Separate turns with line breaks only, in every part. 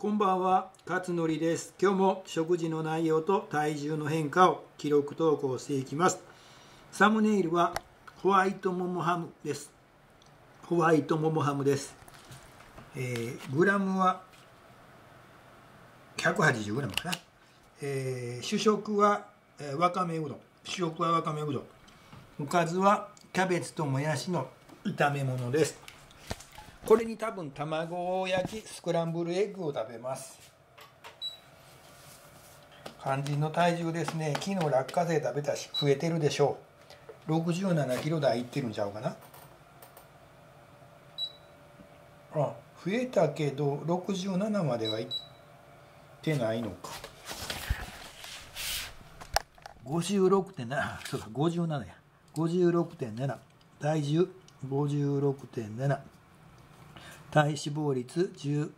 こんばんは、勝則です。今日も食事の内容と体重の変化を記録投稿していきます。サムネイルはホワイトモモハムです。ホワイトモモハムです。グラムは180グラムかな。主食はわかめうどん。主食はわかめうどん。おかずはキャベツともやしの炒め物です。これに多分卵焼きスクランブルエッグを食べます。肝心の体重ですね。昨日落花生食べたし増えてるでしょう。67キロ台いってるんちゃうかな。増えたけど67まではいってないのか。56.7、そうか、57や。56.7、体重56.7、体脂肪率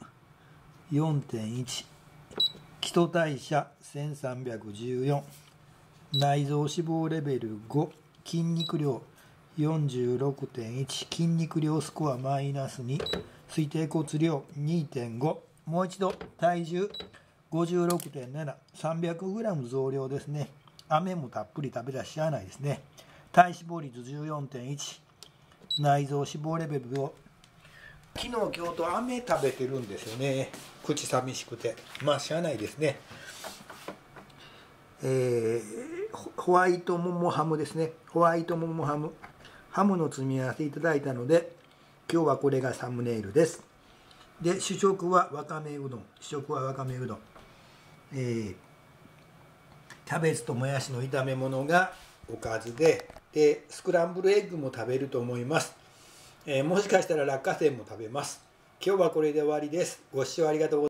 14.1、基礎代謝1314、内臓脂肪レベル5、筋肉量 46.1、筋肉量スコアマイナス2、推定骨量 2.5。 もう一度体重 56.7、300g 増量ですね。飴もたっぷり食べたししゃあないですね。体脂肪率 14.1、 内臓脂肪レベル5。昨日今日と飴食べてるんですよね。口寂しくてまあしゃあないですね。ホワイトモモハムですね。ホワイトモモハム、ハムの積み合わせいただいたので今日はこれがサムネイルです。で、主食はわかめうどん。主食はわかめうどん。キャベツともやしの炒め物がおかずで、スクランブルエッグも食べると思います。もしかしたら落花生も食べます。今日はこれで終わりです。ご視聴ありがとうございます。